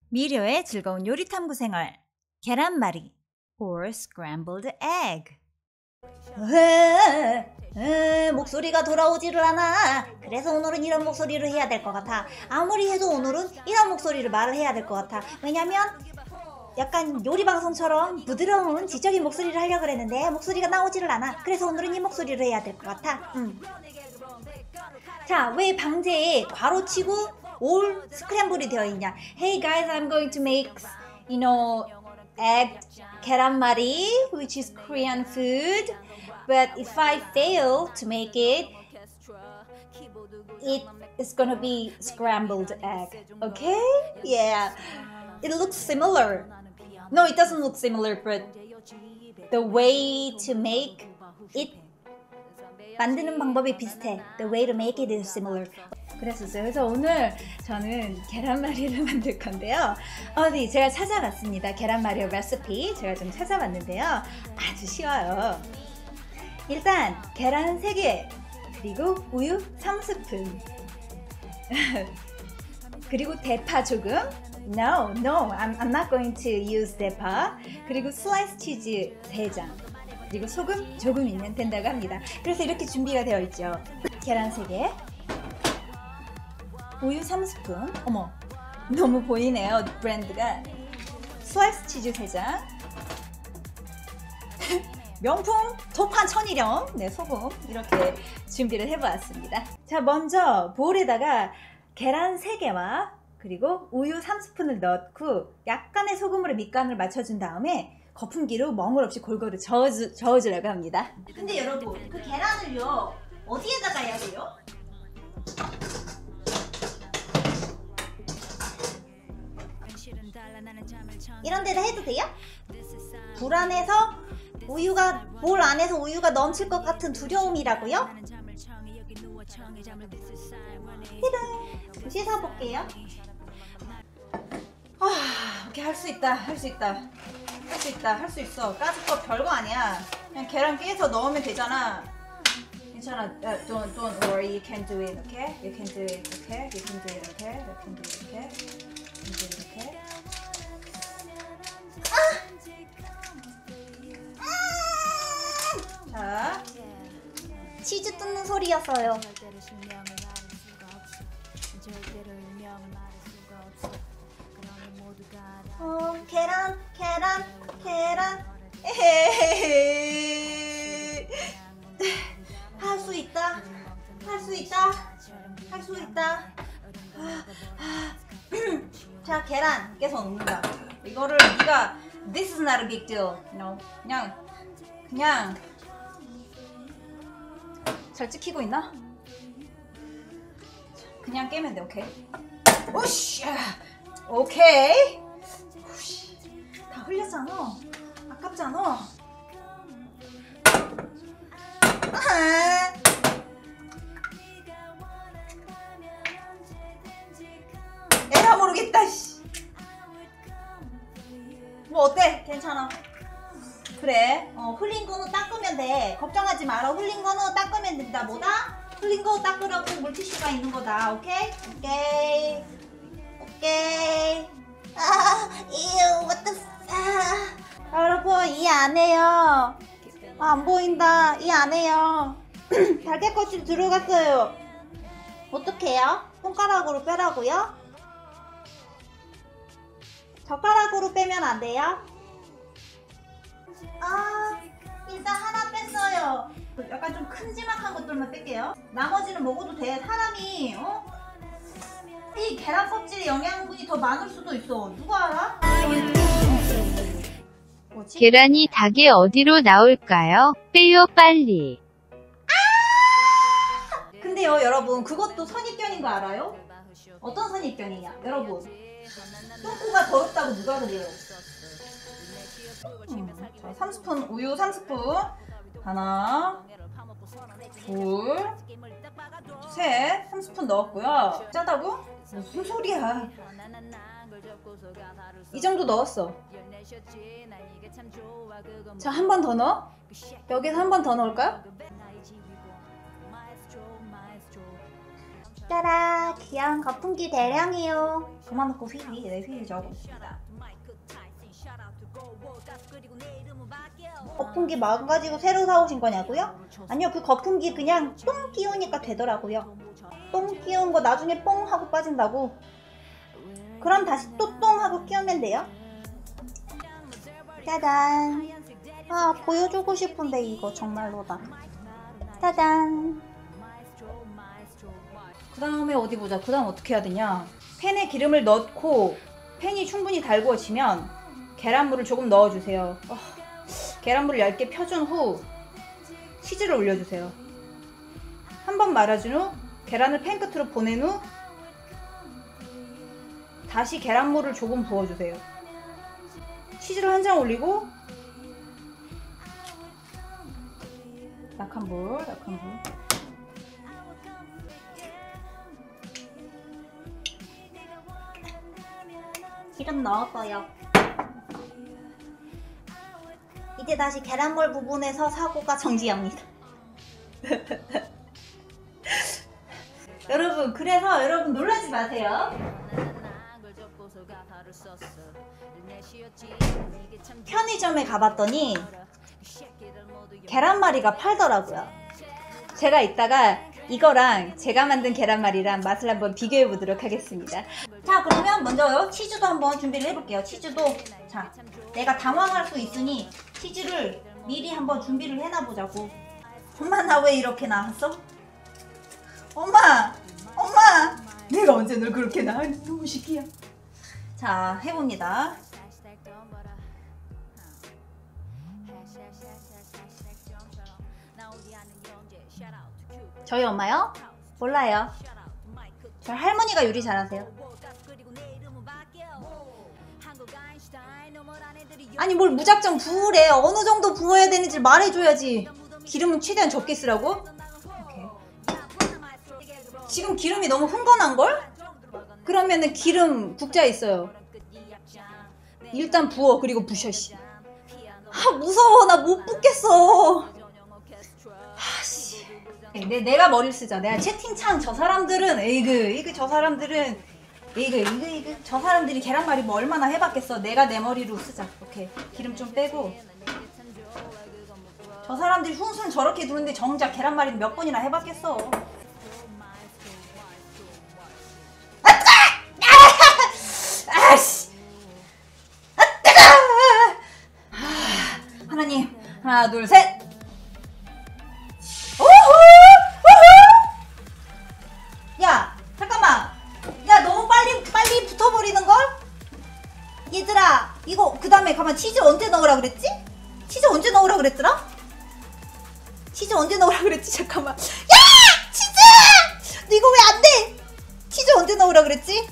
미려의 즐거운 요리탐구 생활 계란말이 or scrambled egg. 목소리가 돌아오지를 않아. 그래서 오늘은 이런 목소리로 해야 될 것 같아. 아무리 해도 오늘은 이런 목소리로 말을 해야 될 것 같아. 왜냐면 약간 요리 방송처럼 부드러운 지적인 목소리를 하려고 그랬는데 목소리가 나오지를 않아. 그래서 오늘은 이 목소리로 해야 될 것 같아. 자, 왜 방제에 괄호치고 all 스크램블이 되어 있냐? Hey guys, I'm going to make, egg 계란말이, which is Korean food. But if I fail to make it, it is gonna be scrambled egg. Okay? Yeah. It looks similar. No, it doesn't look similar, but the way to make it 만드는 방법이 비슷해. The way to make it is similar. 그랬었어요. 그래서 오늘 저는 계란말이를 만들 건데요. 네, 제가 찾아봤습니다. 계란말이 레시피 제가 좀 찾아봤는데요. 아주 쉬워요. 일단 계란 3개, 그리고 우유 3스푼, 그리고 대파 조금. No, I'm not going to use 대파. 그리고 슬라이스 치즈 3장. 그리고 소금 조금이면 된다고 합니다. 그래서 이렇게 준비가 되어 있죠. 계란 3개, 우유 3스푼. 어머, 너무 보이네요, 브랜드가. 슬라이스 치즈 3장, 명품 도판 천일염, 네, 소금. 이렇게 준비를 해보았습니다. 자, 먼저 볼에다가 계란 3개와 그리고 우유 3스푼을 넣고 약간의 소금으로 밑간을 맞춰준 다음에 거품기로 멍울 없이 골고루 저어주려고 합니다. 근데 여러분, 그 계란을요, 어디에다가 해야 돼요? 이런 데다 해도 돼요? 볼 안에서 볼 안에서 우유가 넘칠 것 같은 두려움이라고요? 씻어볼게요. 오케이, 할 수 있다. 할 수 있어. 까짓 거 별거 아니야. 그냥 계란 깨서 넣으면 되잖아. 괜찮아. Don't worry. You can do it. Okay? You can do it. Okay? You can do it. Okay? You can do it. Okay? You can do it. Okay? 자, 치즈 뜯는 소리였어요. 계란. 할 수 있다. 자, 계란 깨서 넣는다. 이거를 네가 This is not a big deal. 그냥 잘 찍히고 있나? 그냥 깨면 돼. 오케이. 오씨. 오케이. 다 흘렸잖아. 아깝잖아. 에라 모르겠다. 뭐 어때? 괜찮아. 그래. 흘린 거는 닦으면 돼. 걱정하지 마라. 흘린 거는 닦으면 된다. 뭐다? 흘린 거 닦으라고 물티슈가 있는 거다. 오케이? 오케이. what the 여러분, 이 안에요. 안 보인다. 이 안에요. 달걀껍질 들어갔어요. 어떡해요? 손가락으로 빼라고요? 젓가락으로 빼면 안 돼요? 일단 하나 뺐어요. 약간 좀 큼지막한 것들만 뺄게요. 나머지는 먹어도 돼. 사람이 이 계란 껍질에 영양분이 더 많을 수도 있어. 누가 알아? 뭐지? 계란이 닭의 어디로 나올까요? 빼요 빨리. 근데요, 여러분, 그것도 선입견인 거 알아요? 어떤 선입견이냐? 여러분, 똥꼬가 더럽다고 누가 그래요? 자, 3스푼 우유 3스푼. 하나, 둘, 셋. 3스푼 넣었고요. 짜다고? 무슨 소리야? 이 정도 넣었어. 자, 한 번 더 넣어. 여기서 한 번 더 넣을까요? 짜라, 귀여운 거품기 대량이요. 그만 놓고 휘휘, 네, 휘휘 적어봅니다. 거품기 망가지고 새로 사오신 거냐고요? 아니요, 그 거품기 그냥 똥 끼우니까 되더라고요. 똥 끼운 거 나중에 뽕 하고 빠진다고. 그럼 다시 또 똥 하고 끼우면 돼요. 짜잔. 아, 보여주고 싶은데 이거 정말로다. 짜잔. 그 다음에 어디 보자. 그 다음 어떻게 해야 되냐. 팬에 기름을 넣고 팬이 충분히 달구어지면 계란물을 조금 넣어주세요. 계란물을 얇게 펴준 후 치즈를 올려주세요. 한번 말아준 후 계란을 팬 끝으로 보낸 후 다시 계란물을 조금 부어주세요. 치즈를 한 장 올리고 약한 불. 기름 넣었어요. 이제 다시 계란물 부분에서 사고가 정지합니다. 여러분, 그래서 여러분 놀라지 마세요. 편의점에 가봤더니 계란말이가 팔더라고요. 제가 이따가 이거랑 제가 만든 계란말이랑 맛을 한번 비교해 보도록 하겠습니다. 자, 그러면 먼저 치즈도 한번 준비를 해볼게요. 치즈도, 자, 내가 당황할 수 있으니 치즈를 미리 한번 준비를 해놔보자고. 엄마, 나 왜 이렇게 나왔어? 엄마! 내가 언제 널 그렇게 낳아? 너무 시기야. 자, 해봅니다. 저희 엄마요? 몰라요. 저희 할머니가 요리 잘하세요. 아니, 뭘 무작정 부으래. 어느 정도 부어야 되는지 말해줘야지. 기름은 최대한 적게 쓰라고? 오케이. 지금 기름이 너무 흥건한걸? 그러면은 기름 국자 있어요. 일단 부어. 그리고 부셔. 씨. 아, 무서워. 나 못 붓겠어. 내가 머리를 쓰자. 내가 채팅창 저 사람들은 에이그 저 사람들은 에이그 저 사람들이 계란말이 뭐 얼마나 해봤겠어. 내가 내 머리로 쓰자. 오케이. 기름 좀 빼고. 저 사람들이 훈훈 저렇게 두는데 정작 계란말이는 몇 번이나 해봤겠어. 아씨! 아, 뜨거! 하나님, 하나, 둘, 셋! 야, 잠깐만. 야, 너무 빨리 붙어버리는걸? 얘들아, 이거 그 다음에 가만. 치즈 언제 넣으라 그랬지? 치즈 언제 넣으라 그랬더라? 치즈 언제 넣으라 그랬지? 잠깐만. 야! 치즈! 너 이거 왜 안 돼? 치즈 언제 넣으라 그랬지?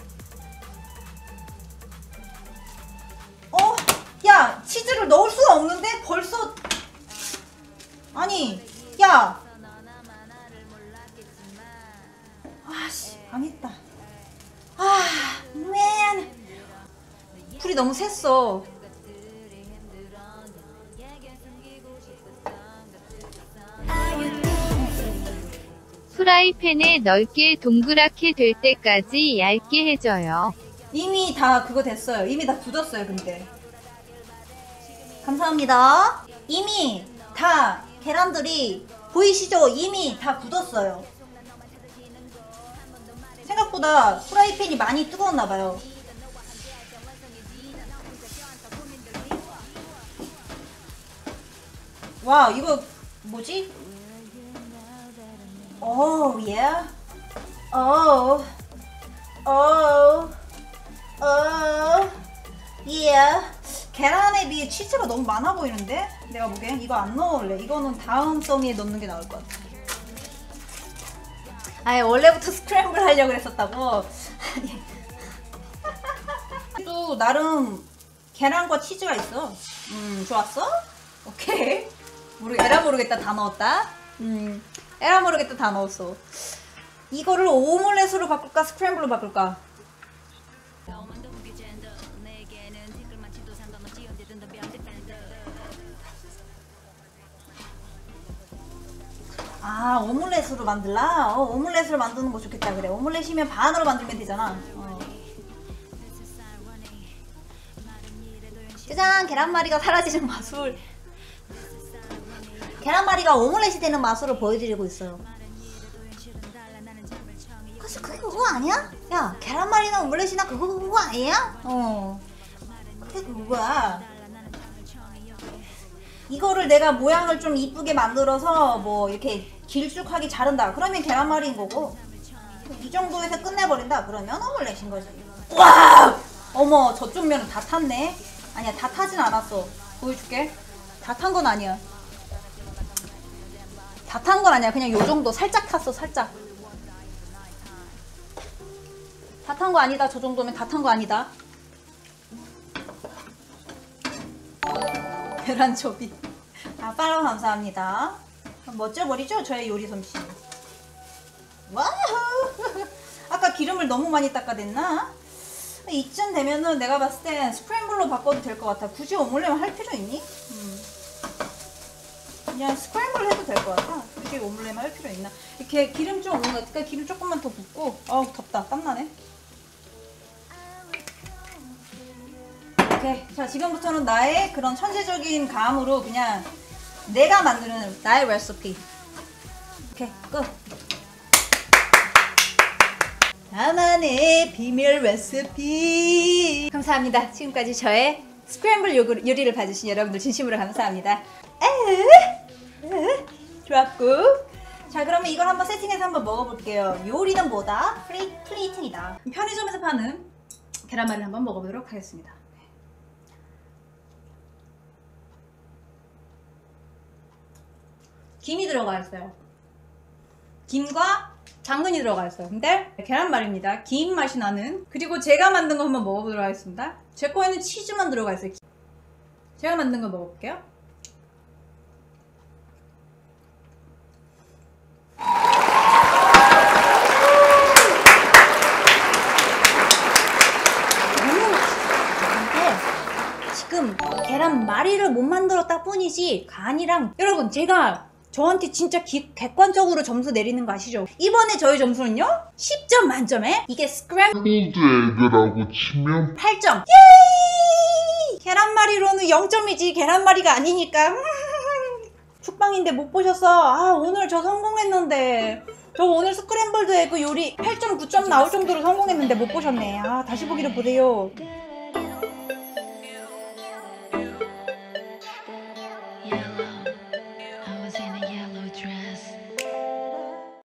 야, 치즈를 넣을 수가 없는데? 벌써. 아니, 야! 아씨, 망했다. 맨. 불이 너무 셌어. 프라이팬에 넓게 동그랗게 될 때까지 얇게 해줘요. 이미 다 그거 됐어요. 이미 다 굳었어요. 근데 감사합니다. 이미 다 계란들이 보이시죠? 이미 다 굳었어요. 생각보다 프라이팬이 많이 뜨거웠나봐요. 와, 이거 뭐지? 오, 예. 예. 계란에 비해 치즈가 너무 많아 보이는데? 내가 보기엔 이거 안 넣을래. 이거는 다음 썸에 넣는 게 나을 것 같아. 아니, 원래부터 스크램블 하려고 했었다고? 또 나름 계란과 치즈가 있어. 좋았어? 오케이. 에라 모르겠다 다 넣었다. 에라 모르겠다 다 넣었어. 이거를 오믈렛으로 바꿀까 스크램블로 바꿀까? 아, 오믈렛으로 만들라? 오믈렛으로 만드는 거 좋겠다. 그래, 오믈렛이면 반으로 만들면 되잖아. 짜잔! 계란말이가 사라지는 마술. 계란말이가 오믈렛이 되는 마술을 보여드리고 있어요. 그래서 그게 그거 아니야? 야, 계란말이나 오믈렛이나 그거 아니야? 그게 그거야. 이거를 내가 모양을 좀 이쁘게 만들어서 뭐 이렇게 길쭉하게 자른다. 그러면 계란말이인 거고, 이 정도에서 끝내버린다. 그러면 오믈렛인 거지. 와! 어머, 저쪽 면은 다 탔네. 아니야, 다 타진 않았어. 보여줄게. 다 탄 건 아니야. 다 탄 건 아니야. 그냥 요 정도. 살짝 탔어, 살짝. 다 탄 거 아니다. 저 정도면 다 탄 거 아니다. 계란초비. 아, 팔로우 감사합니다. 멋져버리죠? 저의 요리 솜씨. 와우! 아까 기름을 너무 많이 닦아댔나? 이쯤 되면은 내가 봤을 땐 스크램블로 바꿔도 될 것 같아. 굳이 오믈렛 할 필요 있니? 그냥 스크램블 해도 될 것 같아. 굳이 오믈렛 할 필요 있나? 이렇게 기름 좀 오는 것 같으니까 기름 조금만 더 붓고. 어우, 덥다. 땀나네. 오케이. 자, 지금부터는 나의 그런 천재적인 감으로 그냥 내가 만드는 나의 레시피. 오케이, 끝. 나만의 비밀 레시피. 감사합니다. 지금까지 저의 스크램블 요리를 봐주신 여러분들 진심으로 감사합니다. 좋았고. 자, 그러면 이걸 한번 세팅해서 한번 먹어볼게요. 요리는 뭐다? 플레이팅이다. 편의점에서 파는 계란말이를 한번 먹어보도록 하겠습니다. 김이 들어가 있어요. 김과 당근이 들어가 있어요. 근데 계란말입니다. 김 맛이 나는. 그리고 제가 만든 거 한번 먹어보도록 하겠습니다. 제 거에는 치즈만 들어가 있어요. 제가 만든 거 먹어볼게요. 근데 지금 계란말이를 못 만들었다 뿐이지 간이랑, 여러분 제가 저한테 진짜 객관적으로 점수 내리는 거 아시죠? 이번에 저희 점수는요? 10점 만점에 이게 스크램블드 에그라고 치면 8점. 예이! 계란말이로는 0점이지 계란말이가 아니니까. 죽방인데 못 보셨어? 아, 오늘 저 성공했는데. 저 오늘 스크램블드 에그 요리 8점 9점 나올 정도로 성공했는데 못 보셨네. 아, 다시 보기를 보세요.